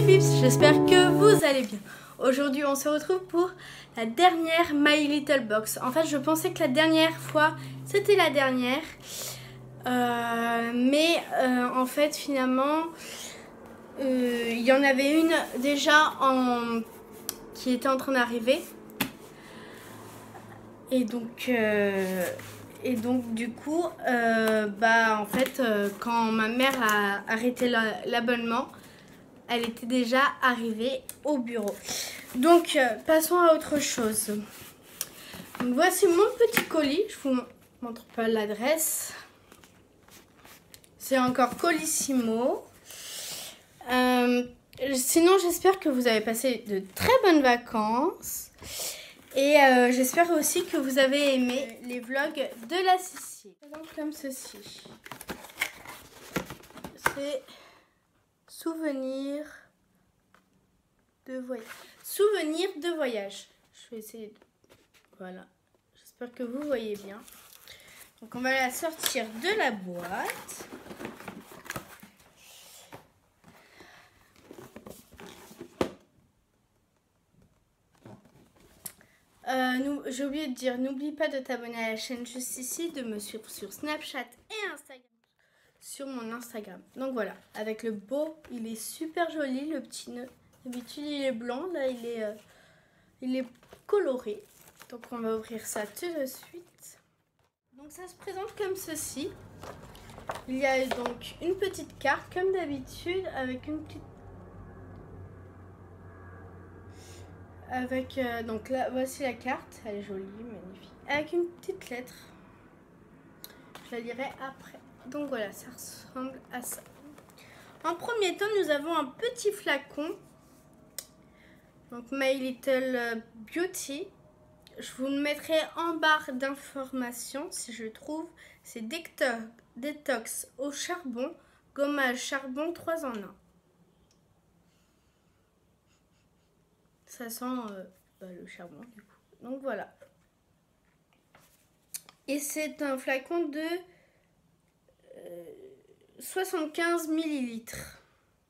Pips, j'espère que vous allez bien. Aujourd'hui on se retrouve pour la dernière My Little Box. En fait je pensais que la dernière fois c'était la dernière. En fait finalement il y en avait une déjà qui était en train d'arriver. Et donc du coup, en fait, quand ma mère a arrêté l'abonnement, elle était déjà arrivée au bureau. Donc, passons à autre chose. Donc, voici mon petit colis. Je vous montre pas l'adresse. C'est encore Colissimo. Sinon, j'espère que vous avez passé de très bonnes vacances. Et j'espère aussi que vous avez aimé les vlogs de la Sicile. Donc, comme ceci. C'est souvenir de voyage. Souvenir de voyage. Je vais essayer de... Voilà. J'espère que vous voyez bien. Donc, on va la sortir de la boîte. J'ai oublié de dire, n'oublie pas de t'abonner à la chaîne juste ici, de me suivre sur Snapchat et Instagram, sur mon Instagram. Donc voilà, avec le beau, il est super joli, le petit nœud. D'habitude il est blanc, là il est coloré. Donc on va ouvrir ça tout de suite. Donc ça se présente comme ceci. Il y a donc une petite carte comme d'habitude avec une petite... donc là, voici la carte, elle est jolie, magnifique. Avec une petite lettre. Je la lirai après. Donc voilà, ça ressemble à ça. En premier temps, nous avons un petit flacon. Donc My Little Beauty. Je vous le mettrai en barre d'informations si je trouve. C'est détox au charbon, gommage charbon 3 en 1. Ça sent le charbon du coup. Donc voilà. Et c'est un flacon de 75 millilitres.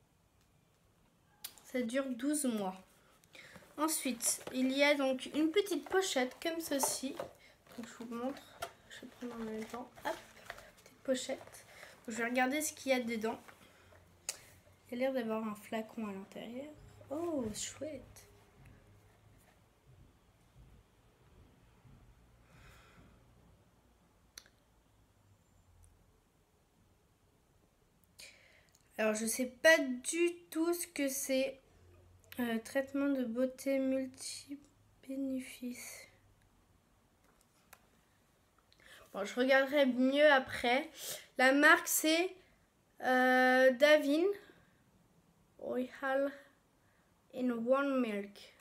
Ça dure 12 mois. Ensuite, il y a donc une petite pochette comme ceci. Donc, je vous montre. Je vais prendre en même temps. Hop, petite pochette. Je vais regarder ce qu'il y a dedans. Il y a l'air d'avoir un flacon à l'intérieur. Oh, chouette. Alors, je sais pas du tout ce que c'est. Traitement de beauté multi-bénéfices. Bon, je regarderai mieux après. La marque, c'est Davin Oil in One Milk.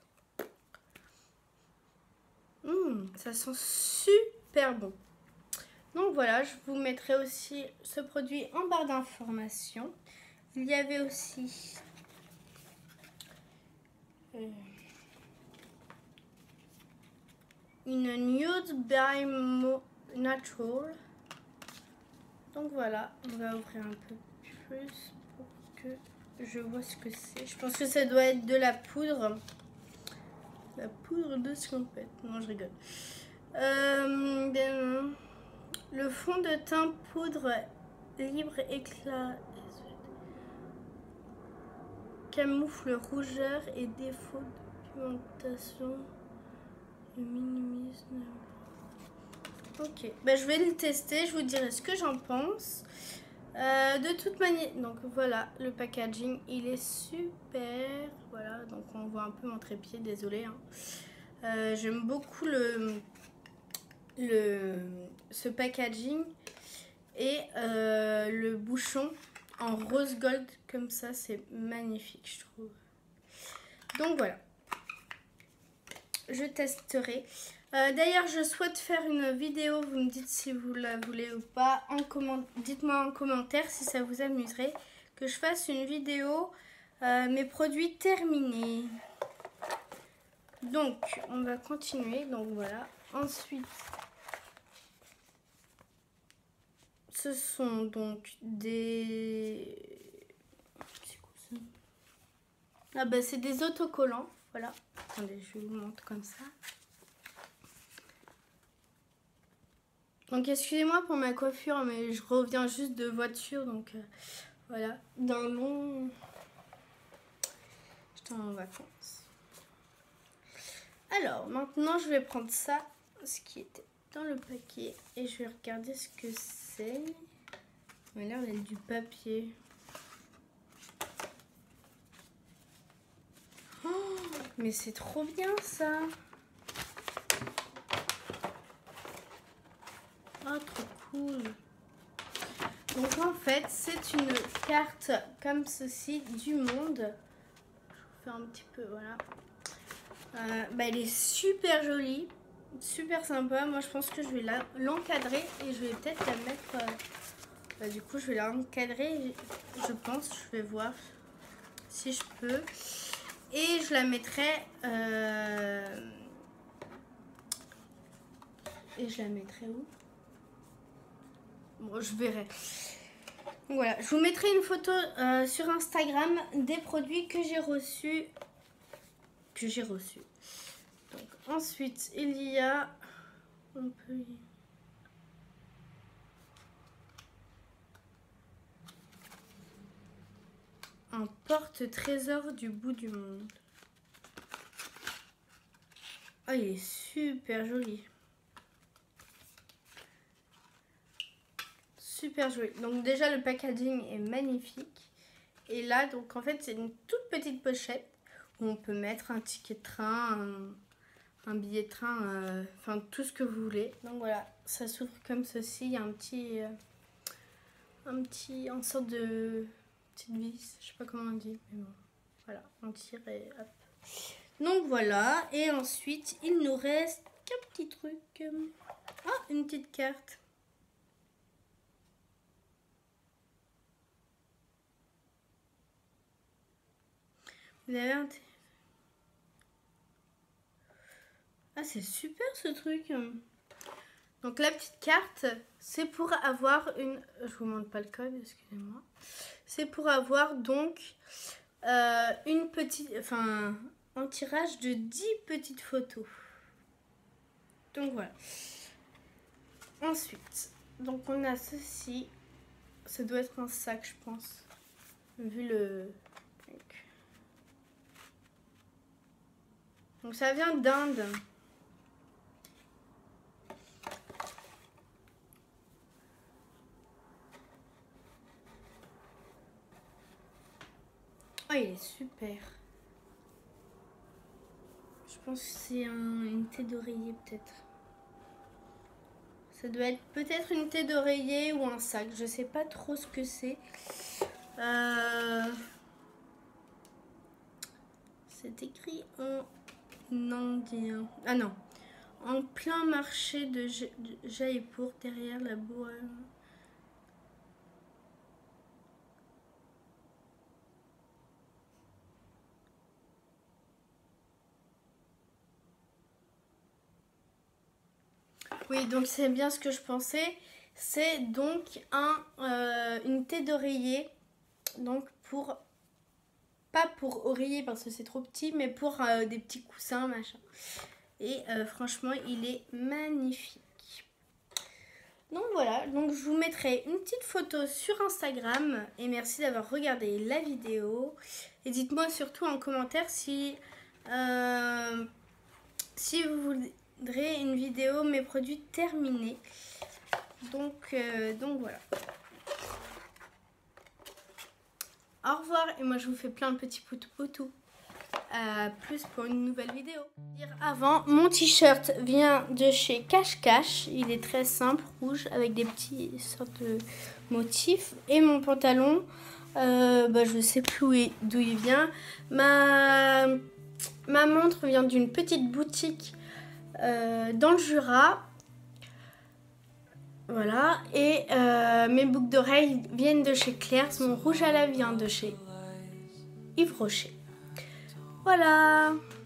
Ça sent super bon. Donc voilà, je vous mettrai aussi ce produit en barre d'informations. Il y avait aussi une Nude by Natural. Donc voilà, on va ouvrir un peu plus pour que je vois ce que c'est. Je pense que ça doit être de la poudre. La poudre de scampette. Non, je rigole. Le fond de teint poudre libre éclat camoufle rougeur et défaut de pigmentation. Minimise. Ok, je vais le tester, je vous dirai ce que j'en pense. De toute manière, donc voilà, le packaging, il est super. Voilà, donc on voit un peu mon trépied, désolé. J'aime beaucoup ce packaging et le bouchon en rose gold comme ça, c'est magnifique, je trouve. Donc voilà, je testerai. D'ailleurs, je souhaite faire une vidéo. Vous me dites si vous la voulez ou pas. Dites-moi en commentaire si ça vous amuserait que je fasse une vidéo mes produits terminés. Donc, on va continuer. Donc voilà. Ensuite, ce sont donc des... Ah bah c'est des autocollants, voilà. Attendez, je vous montre comme ça. Donc excusez-moi pour ma coiffure, mais je reviens juste de voiture, donc voilà. D'un long... J'étais en vacances. Alors, maintenant je vais prendre ça, ce qui était dans le paquet, et je vais regarder ce que c'est. Ça a l'air d'être du papier. Oh, mais c'est trop bien ça! Oh, trop cool! Donc en fait, c'est une carte comme ceci du monde. Je vous fais un petit peu, voilà. Elle est super jolie, super sympa. Moi, je pense que je vais l'encadrer et je vais peut-être la mettre... du coup, je vais l'encadrer, je pense. Je vais voir si je peux. Et je la mettrai... Et je la mettrai où? Bon, je verrai. Voilà, je vous mettrai une photo sur Instagram des produits que j'ai reçus. Donc, ensuite, il y a... un porte-trésor du bout du monde. Oh, il est super joli. Super joli. Donc déjà, le packaging est magnifique. Et là, donc en fait, c'est une toute petite pochette où on peut mettre un ticket de train, un billet de train, enfin tout ce que vous voulez. Donc voilà, ça s'ouvre comme ceci. Il y a en sorte de petite vis, je sais pas comment on dit, mais bon, voilà, on tire et hop. Donc voilà, et ensuite il nous reste qu'un petit truc. Ah, une petite carte. Vous avez un... Ah, c'est super ce truc. Donc la petite carte, c'est pour avoir une... Je vous montre pas le code, excusez-moi. C'est pour avoir donc une petite... Enfin, un tirage de 10 petites photos. Donc voilà. Ensuite, donc on a ceci. Ça doit être un sac, je pense. Vu le... Donc ça vient d'Inde. Oh, il est super. Je pense que c'est une thé d'oreiller peut-être. Ça doit être peut-être une thé d'oreiller ou un sac. Je sais pas trop ce que c'est. C'est écrit en indien. Ah non. En plein marché de Jaipur, derrière la bourre. Oui, donc c'est bien ce que je pensais. C'est donc une thé d'oreiller. Donc pour... Pas pour oreiller parce que c'est trop petit, mais pour des petits coussins, machin. Et franchement, il est magnifique. Donc voilà, donc je vous mettrai une petite photo sur Instagram. Et merci d'avoir regardé la vidéo. Et dites-moi surtout en commentaire si vous voudrez une vidéo mes produits terminés. Donc voilà. Au revoir et moi je vous fais plein de petits poutous. Plus pour une nouvelle vidéo. Avant, mon t-shirt vient de chez Cache Cache. Il est très simple, rouge, avec des petits sortes de motifs. Et mon pantalon, je sais plus d'où il vient. Ma montre vient d'une petite boutique dans le Jura. Voilà. Et mes boucles d'oreilles viennent de chez Claire's. Mon rouge à lèvres vient de chez Yves Rocher. Voilà.